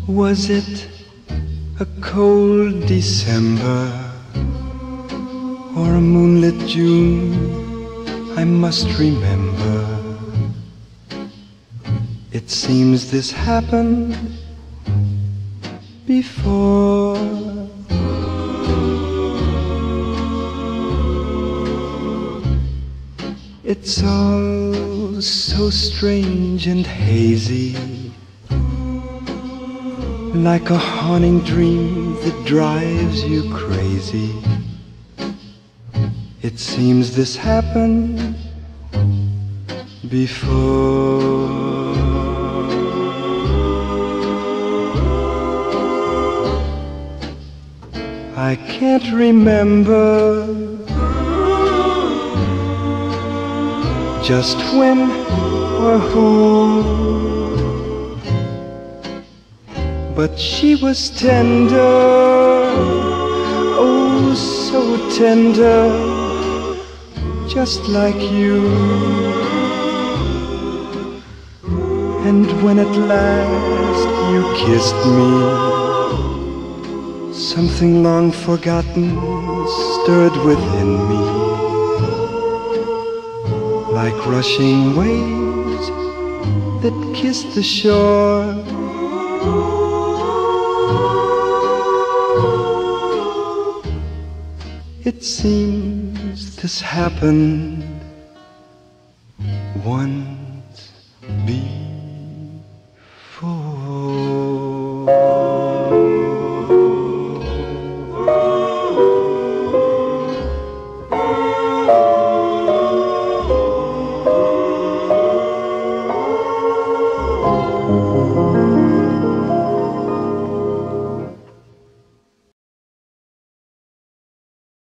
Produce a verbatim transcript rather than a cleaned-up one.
Was it a cold December or a moonlit June? I must remember. It seems this happened before. It's all so strange and hazy, like a haunting dream that drives you crazy. It seems this happened before. I can't remember just when or who, but she was tender, oh so tender, just like you. And when at last you kissed me, something long forgotten stirred within me, like rushing waves that kiss the shore. It seems this happened